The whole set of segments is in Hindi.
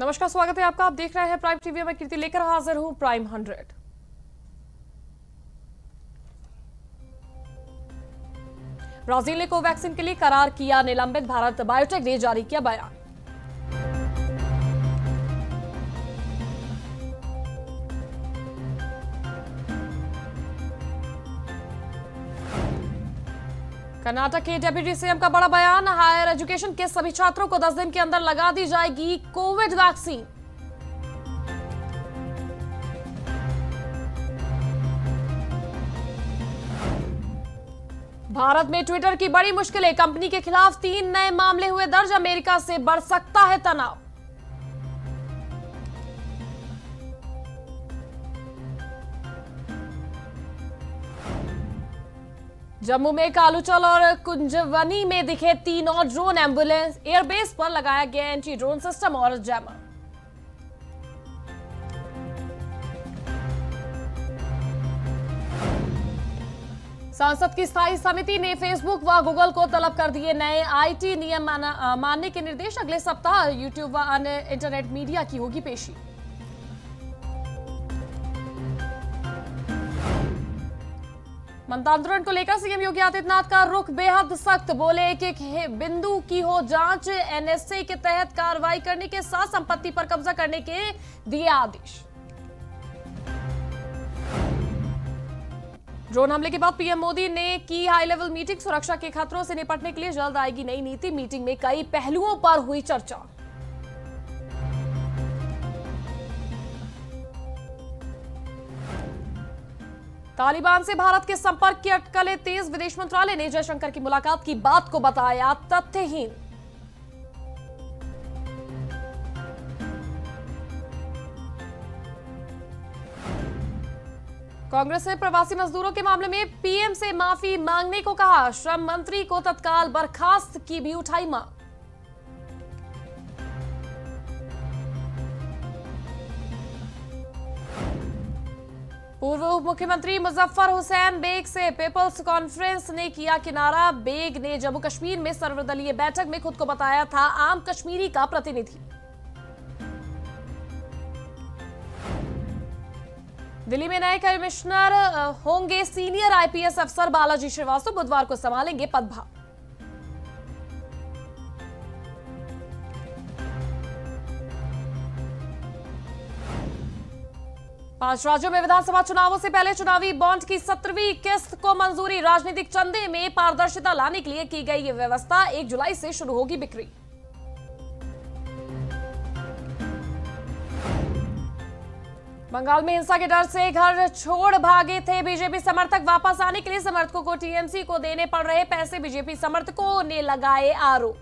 नमस्कार, स्वागत है आपका। आप देख रहे हैं प्राइम टीवी। मैं कीर्ति लेकर हाजिर हूं प्राइम 100। ब्राजील ने कोवैक्सीन के लिए करार किया निलंबित, भारत बायोटेक ने जारी किया बयान। कर्नाटक के डिप्टी सीएम का बड़ा बयान, हायर एजुकेशन के सभी छात्रों को 10 दिन के अंदर लगा दी जाएगी कोविड वैक्सीन। भारत में ट्विटर की बड़ी मुश्किलें, कंपनी के खिलाफ 3 नए मामले हुए दर्ज, अमेरिका से बढ़ सकता है तनाव। जम्मू में कालूचल और कुंजवनी में दिखे 3 और ड्रोन, एम्बुलेंस एयरबेस पर लगाया गया एंटी ड्रोन सिस्टम और जैमर। संसद की स्थायी समिति ने फेसबुक व गूगल को तलब कर दिए नए आईटी नियम मानने के निर्देश। अगले सप्ताह यूट्यूब व अन्य इंटरनेट मीडिया की होगी पेशी। मंत्रांतरण को लेकर सीएम योगी आदित्यनाथ का रुख बेहद सख्त, बोले एक बिंदु की हो जांच, एनएसए के तहत कार्रवाई करने के साथ संपत्ति पर कब्जा करने के दिए आदेश। ड्रोन हमले के बाद पीएम मोदी ने की हाई लेवल मीटिंग, सुरक्षा के खतरों से निपटने के लिए जल्द आएगी नई नीति। मीटिंग में कई पहलुओं पर हुई चर्चा। तालिबान से भारत के संपर्क की अटकलें तेज, विदेश मंत्रालय ने जयशंकर की मुलाकात की बात को बताया तथ्यहीन। कांग्रेस ने प्रवासी मजदूरों के मामले में पीएम से माफी मांगने को कहा, श्रम मंत्री को तत्काल बर्खास्त की भी उठाई मांग। पूर्व उप मुख्यमंत्री मुजफ्फर हुसैन बेग से पीपल्स कॉन्फ्रेंस ने किया किनारा। बेग ने जम्मू कश्मीर में सर्वदलीय बैठक में खुद को बताया था आम कश्मीरी का प्रतिनिधि। दिल्ली में नए कमिश्नर होंगे सीनियर आईपीएस अफसर बालाजी श्रीवास्तव, बुधवार को संभालेंगे पदभार। पांच राज्यों में विधानसभा चुनावों से पहले चुनावी बॉन्ड की 17वीं किस्त को मंजूरी। राजनीतिक चंदे में पारदर्शिता लाने के लिए की गई ये व्यवस्था। 1 जुलाई से शुरू होगी बिक्री। बंगाल में हिंसा के डर से घर छोड़ भागे थे बीजेपी समर्थक, वापस आने के लिए समर्थकों को टीएमसी को देने पड़ रहे पैसे, बीजेपी समर्थकों ने लगाए आरोप।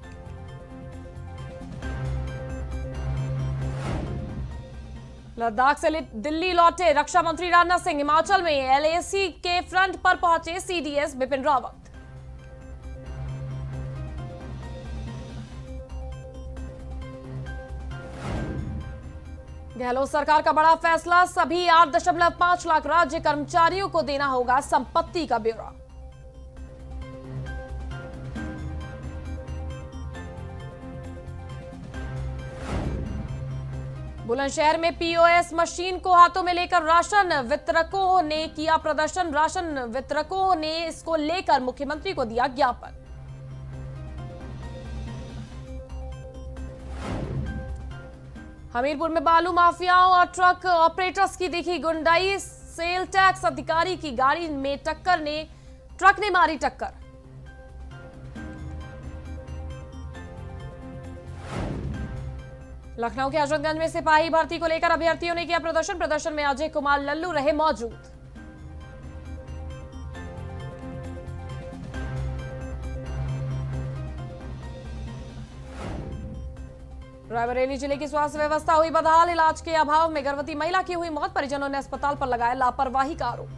लद्दाख से दिल्ली लौटे रक्षा मंत्री राजनाथ सिंह, हिमाचल में एलएसी के फ्रंट पर पहुंचे सीडीएस बिपिन रावत। गहलोत सरकार का बड़ा फैसला, सभी 8.5 लाख राज्य कर्मचारियों को देना होगा संपत्ति का ब्यौरा। बुलंदशहर में पीओएस मशीन को हाथों में लेकर राशन वितरकों ने किया प्रदर्शन। राशन वितरकों ने इसको लेकर मुख्यमंत्री को दिया ज्ञापन। हमीरपुर में बालू माफियाओं और ट्रक ऑपरेटर्स की दिखी गुंडाई, सेल टैक्स अधिकारी की गाड़ी में ट्रक ने मारी टक्कर। लखनऊ के हजरतगंज में सिपाही भर्ती को लेकर अभ्यर्थियों ने किया प्रदर्शन। प्रदर्शन में अजय कुमार लल्लू रहे मौजूद। रायबरेली जिले की स्वास्थ्य व्यवस्था हुई बदहाल, इलाज के अभाव में गर्भवती महिला की हुई मौत, परिजनों ने अस्पताल पर लगाया लापरवाही का आरोप।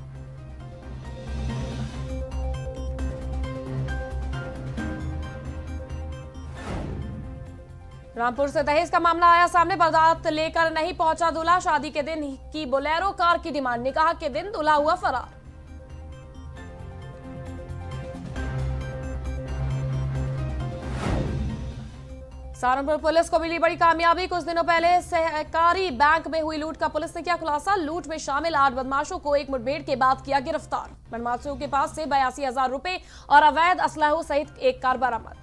रामपुर से दहेज का मामला आया सामने, बारात लेकर नहीं पहुंचा दूल्हा, शादी के दिन की बोलेरो कार की डिमांड, निकाह के दिन दूल्हा हुआ फरार। सहारनपुर पुलिस को मिली बड़ी कामयाबी। कुछ दिनों पहले सहकारी बैंक में हुई लूट का पुलिस ने किया खुलासा। लूट में शामिल 8 बदमाशों को एक मुठभेड़ के बाद किया गिरफ्तार। बदमाशों के पास से 82,000 रुपए और अवैध असलहों सहित एक कार बरामद।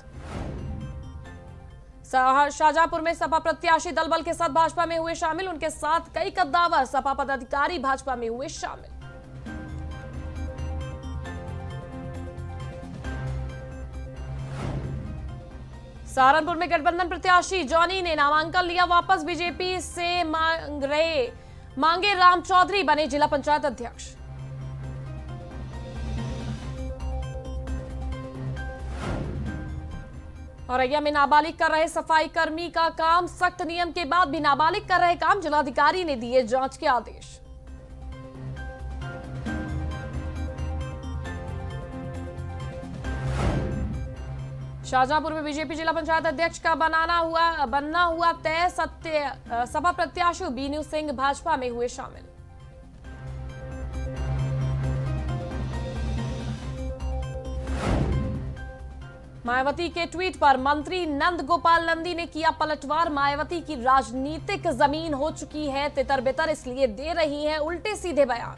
शाहजहांपुर में सपा प्रत्याशी दलबल के साथ भाजपा में हुए शामिल। उनके साथ कई कद्दावर सपा पदाधिकारी भाजपा में हुए शामिल। सहारनपुर में गठबंधन प्रत्याशी जॉनी ने नामांकन लिया वापस। बीजेपी से मांगे राम चौधरी बने जिला पंचायत अध्यक्ष। औरैया में नाबालिग कर रहे सफाई कर्मी का काम। सख्त नियम के बाद भी नाबालिग कर रहे काम, जिलाधिकारी ने दिए जांच के आदेश। शाहजहांपुर में बीजेपी जिला पंचायत अध्यक्ष का बनना हुआ तय। सपा प्रत्याशी बीनू सिंह भाजपा में हुए शामिल। मायावती के ट्वीट पर मंत्री नंद गोपाल नंदी ने किया पलटवार। मायावती की राजनीतिक जमीन हो चुकी है तितर बितर, इसलिए दे रही हैं उल्टे सीधे बयान।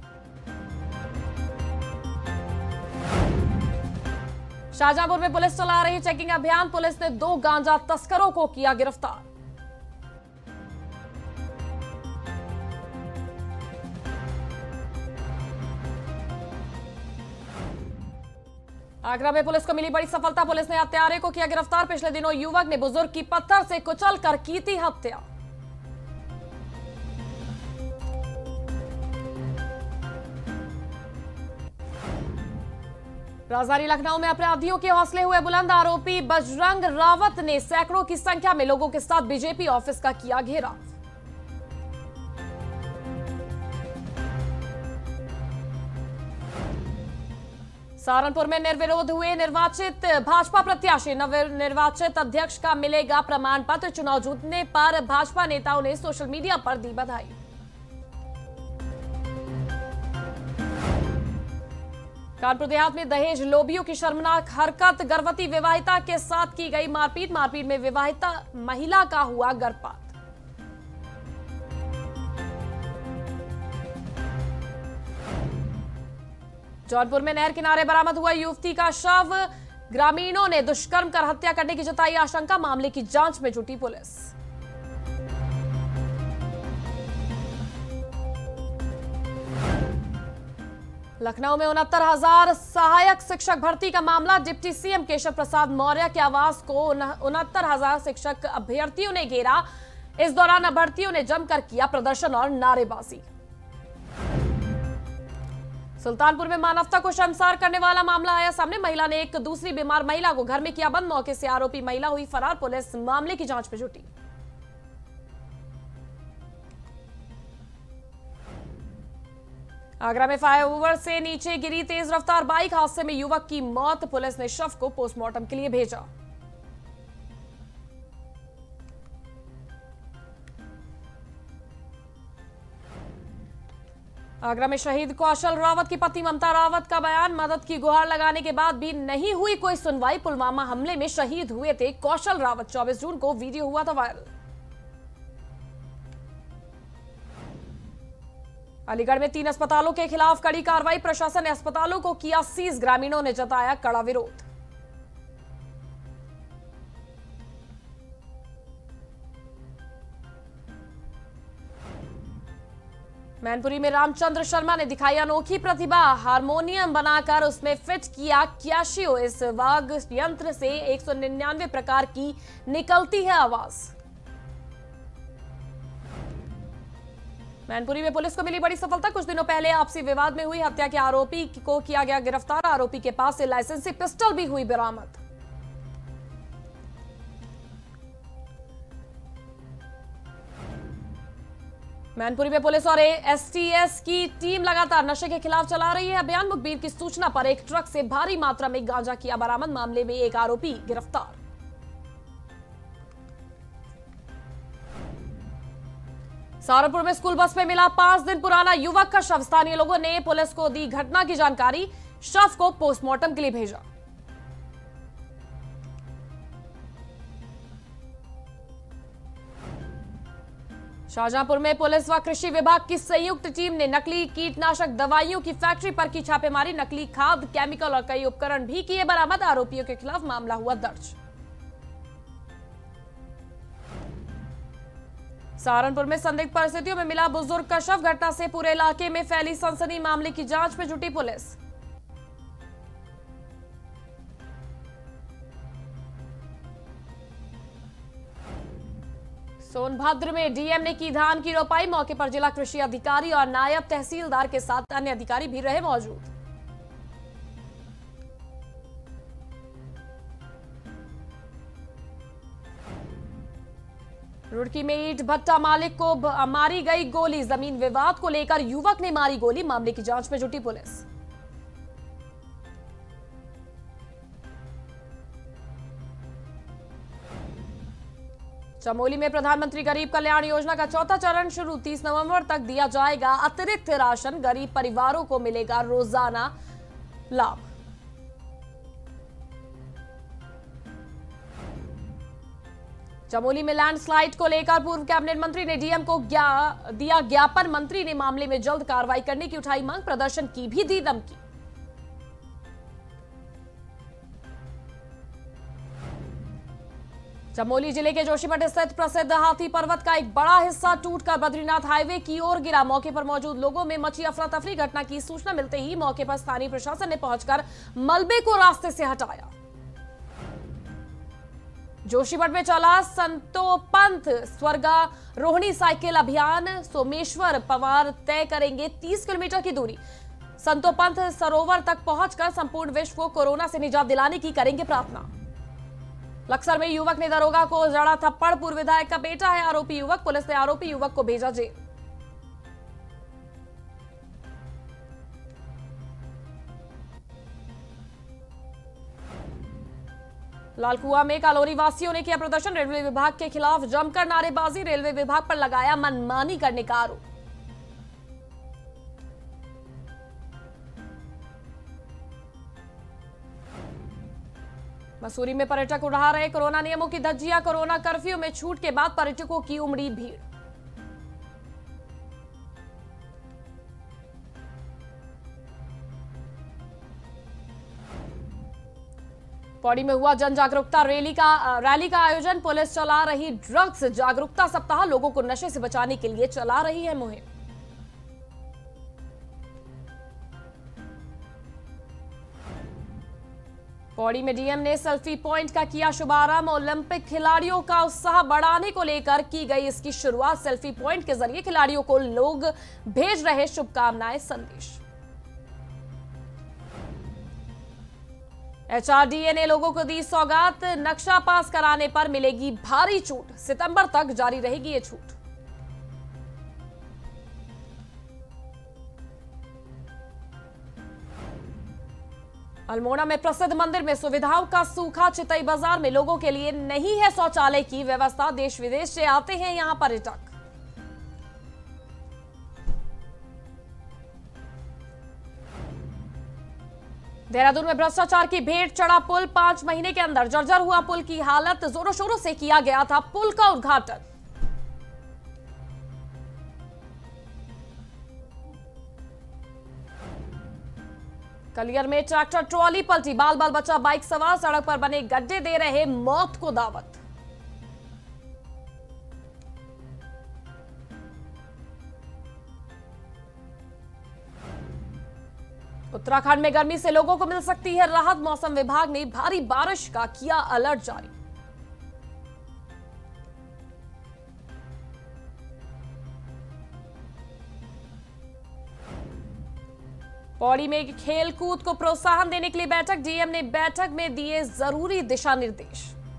शाहजहांपुर में पुलिस चला रही चेकिंग अभियान। पुलिस ने 2 गांजा तस्करों को किया गिरफ्तार। आगरा में पुलिस को मिली बड़ी सफलता। पुलिस ने हत्यारे को किया गिरफ्तार। पिछले दिनों युवक ने बुजुर्ग की पत्थर से कुचलकर की थी हत्या। राजधानी लखनऊ में अपराधियों के हौसले हुए बुलंद। आरोपी बजरंग रावत ने सैकड़ों की संख्या में लोगों के साथ बीजेपी ऑफिस का किया घेराव। सहारनपुर में निर्विरोध हुए निर्वाचित भाजपा प्रत्याशी। नवनिर्वाचित अध्यक्ष का मिलेगा प्रमाण पत्र। चुनाव जीतने पर भाजपा नेताओं ने सोशल मीडिया पर दी बधाई। कानपुर देहात में दहेज लोभियों की शर्मनाक हरकत। गर्भवती विवाहिता के साथ की गई मारपीट। मारपीट में विवाहिता महिला का हुआ गर्भपात। जौनपुर में नहर किनारे बरामद हुआ युवती का शव। ग्रामीणों ने दुष्कर्म कर हत्या करने की जताई आशंका। मामले की जांच में जुटी पुलिस। लखनऊ में 69,000 सहायक शिक्षक भर्ती का मामला। डिप्टी सीएम केशव प्रसाद मौर्य के आवास को 69,000 शिक्षक अभ्यर्थियों ने घेरा। इस दौरान अभ्यर्थियों ने जमकर किया प्रदर्शन और नारेबाजी। सुल्तानपुर में मानवता को शर्मसार करने वाला मामला आया सामने। महिला ने एक दूसरी बीमार महिला को घर में किया बंद। मौके से आरोपी महिला हुई फरार। पुलिस मामले की जांच में जुटी। आगरा में फ्लाईओवर से नीचे गिरी तेज रफ्तार बाइक। हादसे में युवक की मौत। पुलिस ने शव को पोस्टमार्टम के लिए भेजा। आगरा में शहीद कौशल रावत की पत्नी ममता रावत का बयान। मदद की गुहार लगाने के बाद भी नहीं हुई कोई सुनवाई। पुलवामा हमले में शहीद हुए थे कौशल रावत। 24 जून को वीडियो हुआ था वायरल। अलीगढ़ में 3 अस्पतालों के खिलाफ कड़ी कार्रवाई। प्रशासन ने अस्पतालों को किया सीज। ग्रामीणों ने जताया कड़ा विरोध। मैनपुरी में रामचंद्र शर्मा ने दिखाई अनोखी प्रतिभा। हारमोनियम बनाकर उसमें फिट किया कैशियो। इस वाद्य यंत्र से 199 प्रकार की निकलती है आवाज। मैनपुरी में पुलिस को मिली बड़ी सफलता। कुछ दिनों पहले आपसी विवाद में हुई हत्या के आरोपी को किया गया गिरफ्तार। आरोपी के पास से लाइसेंसी पिस्टल भी हुई बरामद। मैनपुरी में पुलिस और एसटीएस की टीम लगातार नशे के खिलाफ चला रही है अभियान। मुखबिर की सूचना पर एक ट्रक से भारी मात्रा में गांजा किया बरामद। मामले में एक आरोपी गिरफ्तार। सहारनपुर में स्कूल बस में मिला 5 दिन पुराना युवक का शव। स्थानीय लोगों ने पुलिस को दी घटना की जानकारी। शव को पोस्टमार्टम के लिए भेजा। शाहजहांपुर में पुलिस व कृषि विभाग की संयुक्त टीम ने नकली कीटनाशक दवाइयों की फैक्ट्री पर की छापेमारी। नकली खाद, केमिकल और कई उपकरण भी किए बरामद। आरोपियों के खिलाफ मामला हुआ दर्ज। सहारनपुर में संदिग्ध परिस्थितियों में मिला बुजुर्ग का शव। घटना से पूरे इलाके में फैली सनसनी। मामले की जांच में जुटी पुलिस। सोनभद्र में डीएम ने की धान की रोपाई। मौके पर जिला कृषि अधिकारी और नायब तहसीलदार के साथ अन्य अधिकारी भी रहे मौजूद। रुड़की में ईंट भट्टा मालिक को मारी गई गोली। जमीन विवाद को लेकर युवक ने मारी गोली। मामले की जांच में जुटी पुलिस। चमोली में प्रधानमंत्री गरीब कल्याण योजना का चौथा चरण शुरू। 30 नवंबर तक दिया जाएगा अतिरिक्त राशन। गरीब परिवारों को मिलेगा रोजाना लाभ। चमोली में लैंडस्लाइड को लेकर पूर्व कैबिनेट मंत्री ने डीएम को दिया ज्ञापन। मंत्री ने मामले में जल्द कार्रवाई करने की उठाई मांग। प्रदर्शन की भी दी धमकी। चमोली जिले के जोशीमठ स्थित प्रसिद्ध हाथी पर्वत का एक बड़ा हिस्सा टूटकर बद्रीनाथ हाईवे की ओर गिरा। मौके पर मौजूद लोगों में मची अफरा तफरी। घटना की सूचना मिलते ही मौके पर स्थानीय प्रशासन ने पहुंचकर मलबे को रास्ते से हटाया। जोशीमठ में चला संतो पंथ स्वर्गारोहिणी साइकिल अभियान। सोमेश्वर पवार तय करेंगे 30 किलोमीटर की दूरी। संतो पंथ सरोवर तक पहुंचकर संपूर्ण विश्व को कोरोना से निजात दिलाने की करेंगे प्रार्थना। लक्सर में युवक ने दरोगा को जड़ा थप्पड़। पूर्व विधायक का बेटा है आरोपी युवक। पुलिस ने आरोपी युवक को भेजा जेल। लालकुआ में कालोनी वासियों ने किया प्रदर्शन। रेलवे विभाग के खिलाफ जमकर नारेबाजी। रेलवे विभाग पर लगाया मनमानी करने का आरोप। मसूरी में पर्यटक उड़ा रहे कोरोना नियमों की धज्जियां। कोरोना कर्फ्यू में छूट के बाद पर्यटकों की उमड़ी भीड़। पौड़ी में हुआ जन जागरूकता रैली का आयोजन। पुलिस चला रही ड्रग्स जागरूकता सप्ताह। लोगों को नशे से बचाने के लिए चला रही है मुहिम। पौड़ी में डीएम ने सेल्फी पॉइंट का किया शुभारंभ। ओलंपिक खिलाड़ियों का उत्साह बढ़ाने को लेकर की गई इसकी शुरुआत। सेल्फी पॉइंट के जरिए खिलाड़ियों को लोग भेज रहे शुभकामनाएं संदेश। एचआरडीए ने लोगों को दी सौगात। नक्शा पास कराने पर मिलेगी भारी छूट। सितंबर तक जारी रहेगी ये छूट। अल्मोड़ा में प्रसिद्ध मंदिर में सुविधाओं का सूखा। चितई बाजार में लोगों के लिए नहीं है शौचालय की व्यवस्था। देश विदेश से आते हैं यहां पर्यटक। देहरादून में भ्रष्टाचार की भेंट चढ़ा पुल। 5 महीने के अंदर जर्जर हुआ पुल की हालत। जोरों शोरों से किया गया था पुल का उद्घाटन। कलियर में ट्रैक्टर ट्रॉली पलटी। बाल बाल बच्चा बाइक सवार सड़क पर बने गड्ढे दे रहे मौत को दावत। उत्तराखंड में गर्मी से लोगों को मिल सकती है राहत। मौसम विभाग ने भारी बारिश का किया अलर्ट जारी। पौड़ी में खेल कूद को प्रोत्साहन देने के लिए बैठक। डीएम ने बैठक में दिए जरूरी दिशा निर्देश।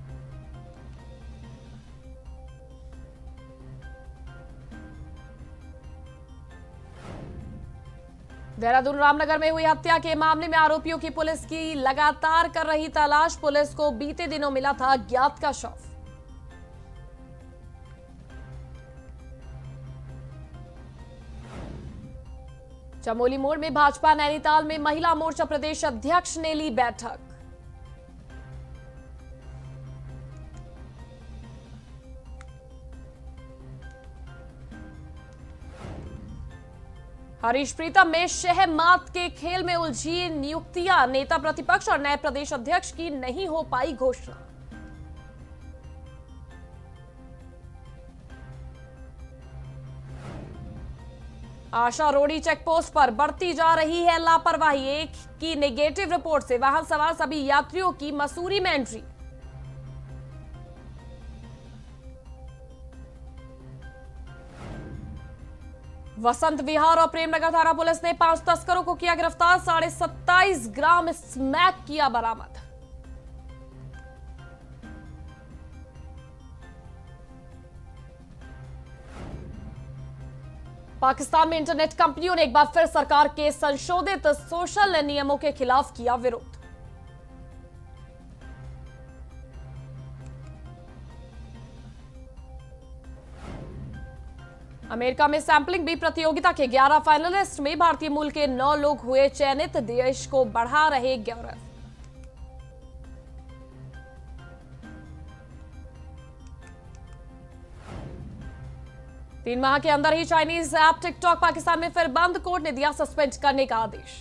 देहरादून रामनगर में हुई हत्या के मामले में आरोपियों की पुलिस की लगातार कर रही तलाश। पुलिस को बीते दिनों मिला था अज्ञात का शव। चमोली मोड़ में भाजपा नैनीताल में महिला मोर्चा प्रदेश अध्यक्ष ने ली बैठक। हरीश प्रीतम में शहमात के खेल में उलझी नियुक्तियां, नेता प्रतिपक्ष और नए प्रदेश अध्यक्ष की नहीं हो पाई घोषणा। आशा रोडी चेकपोस्ट पर बढ़ती जा रही है लापरवाही, एक की नेगेटिव रिपोर्ट से वाहन सवार सभी यात्रियों की मसूरी में एंट्री। वसंत विहार और प्रेमनगर थाना पुलिस ने 5 तस्करों को किया गिरफ्तार, 27.5 ग्राम स्मैक किया बरामद। पाकिस्तान में इंटरनेट कंपनियों ने एक बार फिर सरकार के संशोधित सोशल नियमों के खिलाफ किया विरोध। अमेरिका में सैंपलिंग बी प्रतियोगिता के 11 फाइनलिस्ट में भारतीय मूल के 9 लोग हुए चयनित, देश को बढ़ा रहे गौरव। तीन माह के अंदर ही चाइनीज ऐप टिकटॉक पाकिस्तान में फिर बंद, कोर्ट ने दिया सस्पेंड करने का आदेश।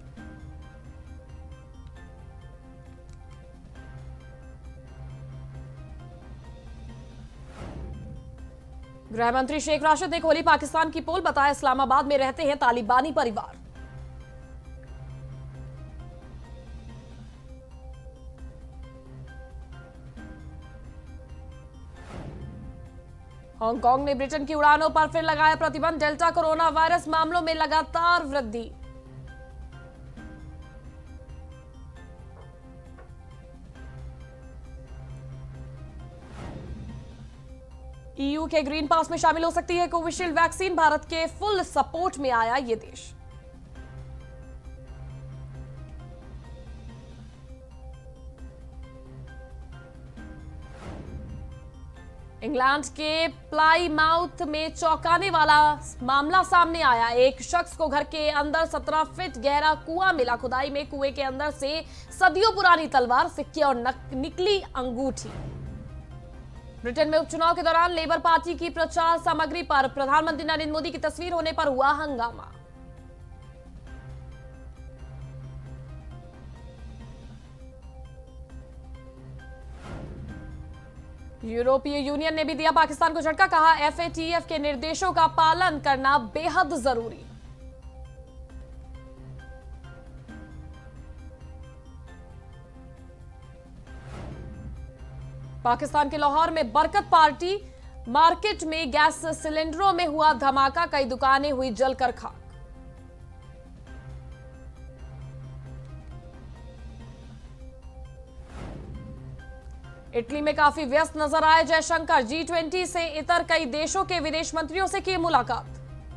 गृह मंत्री शेख राशिद ने खोली पाकिस्तान की पोल, बताया इस्लामाबाद में रहते हैं तालिबानी परिवार। हांगकांग ने ब्रिटेन की उड़ानों पर फिर लगाया प्रतिबंध, डेल्टा कोरोना वायरस मामलों में लगातार वृद्धि। ईयू के ग्रीन पास में शामिल हो सकती है कोविशील्ड वैक्सीन, भारत के फुल सपोर्ट में आया ये देश। इंग्लैंड के प्लाईमाउथ में चौंकाने वाला मामला सामने आया, एक शख्स को घर के अंदर 17 फीट गहरा कुआं मिला, खुदाई में कुएं के अंदर से सदियों पुरानी तलवार, सिक्के और निकली अंगूठी। ब्रिटेन में उपचुनाव के दौरान लेबर पार्टी की प्रचार सामग्री पर प्रधानमंत्री नरेंद्र मोदी की तस्वीर होने पर हुआ हंगामा। यूरोपीय यूनियन ने भी दिया पाकिस्तान को झटका, कहा एफएटीएफ के निर्देशों का पालन करना बेहद जरूरी। पाकिस्तान के लाहौर में बरकत पार्टी मार्केट में गैस सिलेंडरों में हुआ धमाका, कई दुकानें हुई जलकर खाक। इटली में काफी व्यस्त नजर आए जयशंकर, G20 से इतर कई देशों के विदेश मंत्रियों से की मुलाकात।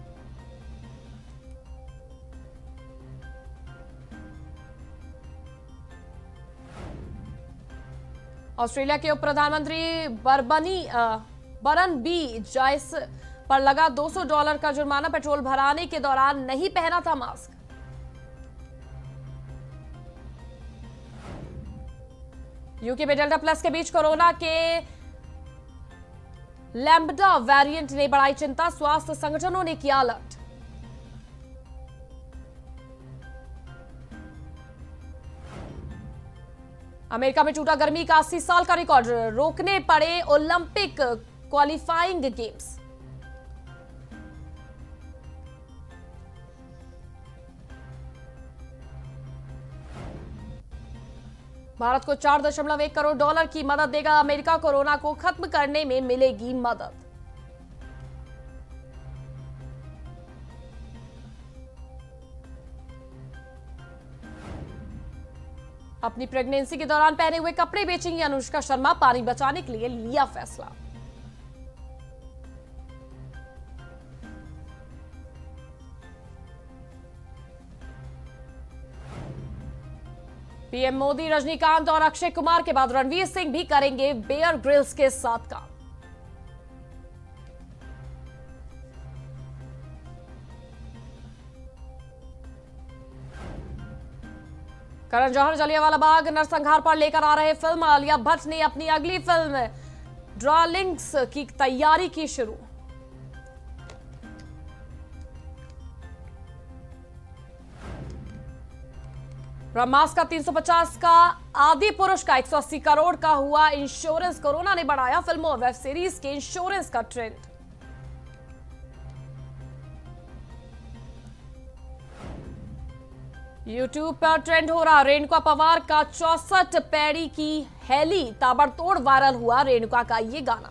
ऑस्ट्रेलिया के उप प्रधानमंत्री बरन बी जायस पर लगा $200 का जुर्माना, पेट्रोल भराने के दौरान नहीं पहना था मास्क। यूके में डेल्टा प्लस के बीच कोरोना के लैम्बडा वेरिएंट ने बढ़ाई चिंता, स्वास्थ्य संगठनों ने किया अलर्ट। अमेरिका में टूटा गर्मी का 80 साल का रिकॉर्ड, रोकने पड़े ओलंपिक क्वालिफाइंग गेम्स। भारत को $4.1 करोड़ की मदद देगा अमेरिका, कोरोना को खत्म करने में मिलेगी मदद। अपनी प्रेगनेंसी के दौरान पहने हुए कपड़े बेचेंगी अनुष्का शर्मा, पानी बचाने के लिए लिया फैसला। पीएम मोदी, रजनीकांत और अक्षय कुमार के बाद रणवीर सिंह भी करेंगे बेयर ग्रिल्स के साथ काम। करण जौहर जलियांवाला बाग नरसंहार पर लेकर आ रहे फिल्म, आलिया भट्ट ने अपनी अगली फिल्म डार्लिंग्स की तैयारी की शुरू। ब्रह्मास्त्र का 350 का, आदि पुरुष का 180 करोड़ का हुआ इंश्योरेंस। कोरोना ने बढ़ाया फिल्मों और वेब सीरीज के इंश्योरेंस का ट्रेंड। यूट्यूब पर ट्रेंड हो रहा रेणुका पवार का 64 पैड़ी की हेली, ताबड़तोड़ वायरल हुआ रेणुका का ये गाना।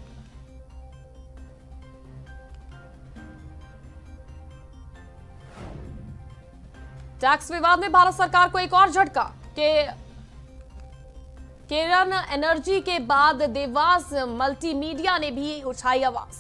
टैक्स विवाद में भारत सरकार को एक और झटका केरन एनर्जी के बाद देवास मल्टीमीडिया ने भी उठाई आवाज।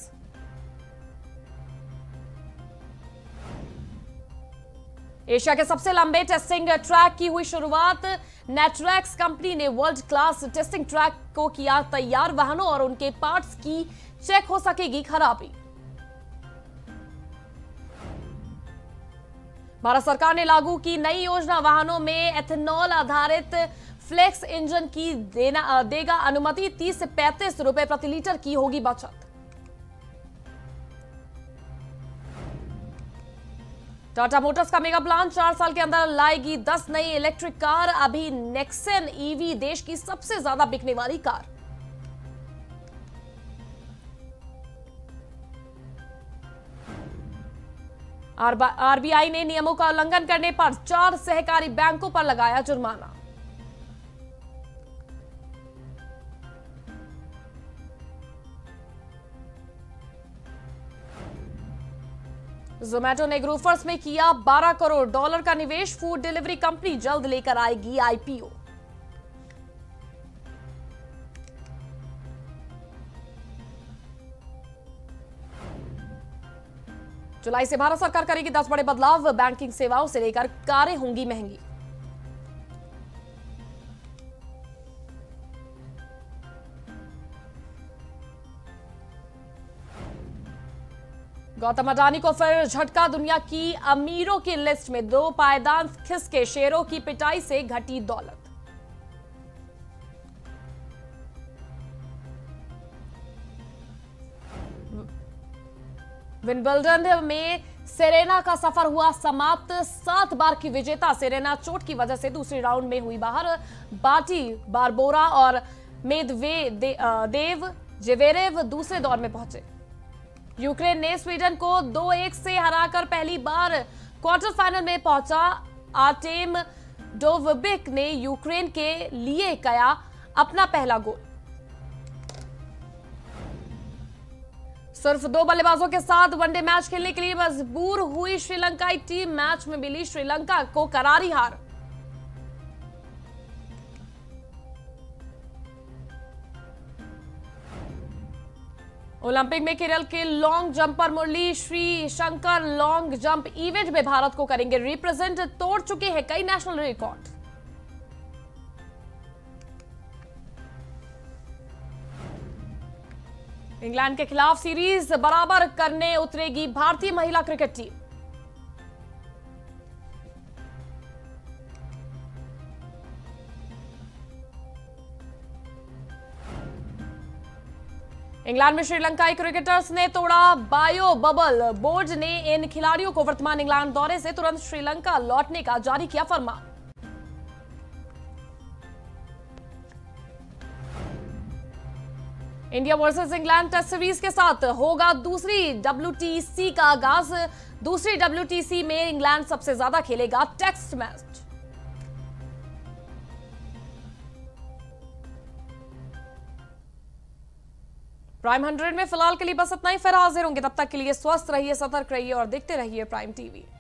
एशिया के सबसे लंबे टेस्टिंग ट्रैक की हुई शुरुआत। नेटरैक्स कंपनी ने वर्ल्ड क्लास टेस्टिंग ट्रैक को किया तैयार। वाहनों और उनके पार्ट्स की चेक हो सकेगी खराबी। भारत सरकार ने लागू की नई योजना, वाहनों में एथेनॉल आधारित फ्लेक्स इंजन की देगा अनुमति। 30 से 35 रुपए प्रति लीटर की होगी बचत। टाटा मोटर्स का मेगा प्लान, 4 साल के अंदर लाएगी 10 नई इलेक्ट्रिक कार। अभी नेक्सन ईवी देश की सबसे ज्यादा बिकने वाली कार। आरबीआई ने नियमों का उल्लंघन करने पर 4 सहकारी बैंकों पर लगाया जुर्माना। जोमैटो ने ग्रूफर्स में किया $12 करोड़ का निवेश। फूड डिलीवरी कंपनी जल्द लेकर आएगी आईपीओ। जुलाई से भारत सरकार करेगी 10 बड़े बदलाव। बैंकिंग सेवाओं से लेकर कारें होंगी महंगी। गौतम अडानी को फिर झटका। दुनिया की अमीरों की लिस्ट में 2 पायदान खिसके। शेयरों की पिटाई से घटी दौलत। विंबलडन में सेरेना का सफर हुआ समाप्त। 7 बार की विजेता सेरेना चोट की वजह से दूसरे राउंड में हुई बाहर। बाटी बारबोरा और मेदवेदेव जेवेरेव दूसरे दौर में पहुंचे। यूक्रेन ने स्वीडन को 2-1 से हराकर पहली बार क्वार्टर फाइनल में पहुंचा। आर्टेम डोवबिक ने यूक्रेन के लिए किया अपना पहला गोल। सिर्फ 2 बल्लेबाजों के साथ वनडे मैच खेलने के लिए मजबूर हुई श्रीलंकाई टीम। मैच में मिली श्रीलंका को करारी हार। ओलंपिक में केरल के long jumper Murali Sreeshankar long jump event में भारत को करेंगे रिप्रेजेंट। तोड़ चुके हैं कई नेशनल रिकॉर्ड। इंग्लैंड के खिलाफ सीरीज बराबर करने उतरेगी भारतीय महिला क्रिकेट टीम। इंग्लैंड में श्रीलंकाई क्रिकेटर्स ने तोड़ा बायो बबल। बोर्ड ने इन खिलाड़ियों को वर्तमान इंग्लैंड दौरे से तुरंत श्रीलंका लौटने का जारी किया फरमान। India versus England test series के साथ होगा दूसरी WTC का आगाज। दूसरी WTC में इंग्लैंड सबसे ज्यादा खेलेगा टेस्ट मैच। प्राइम 100 में फिलहाल के लिए बस इतना ही। फिर हाजिर होंगे, तब तक के लिए स्वस्थ रहिए, सतर्क रहिए और देखते रहिए प्राइम टीवी।